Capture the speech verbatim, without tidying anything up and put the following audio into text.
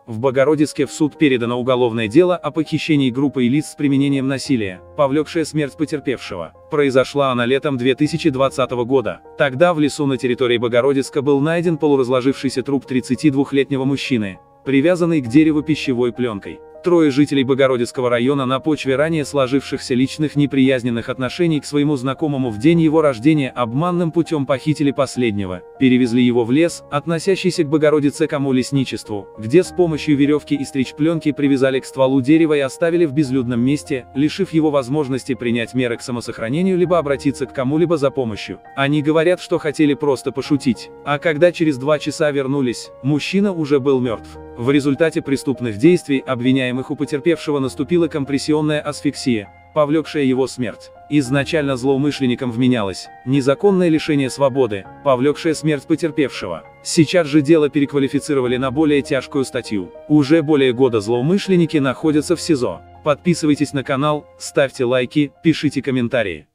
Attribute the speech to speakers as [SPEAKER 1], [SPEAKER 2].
[SPEAKER 1] В Богородицке в суд передано уголовное дело о похищении группы лиц с применением насилия, повлекшее смерть потерпевшего. Произошла она летом две тысячи двадцатого года. Тогда в лесу на территории Богородицка был найден полуразложившийся труп тридцатидвухлетнего мужчины, привязанный к дереву пищевой пленкой. Трое жителей Богородицкого района на почве ранее сложившихся личных неприязненных отношений к своему знакомому в день его рождения обманным путем похитили последнего, перевезли его в лес, относящийся к Богородицкому лесничеству, где с помощью веревки и стричь-пленки привязали к стволу дерева и оставили в безлюдном месте, лишив его возможности принять меры к самосохранению либо обратиться к кому-либо за помощью. Они говорят, что хотели просто пошутить, а когда через два часа вернулись, мужчина уже был мертв. В результате преступных действий обвиняемых у потерпевшего наступила компрессионная асфиксия, повлекшая его смерть. Изначально злоумышленникам вменялось незаконное лишение свободы, повлекшее смерть потерпевшего. Сейчас же дело переквалифицировали на более тяжкую статью. Уже более года злоумышленники находятся в СИЗО. Подписывайтесь на канал, ставьте лайки, пишите комментарии.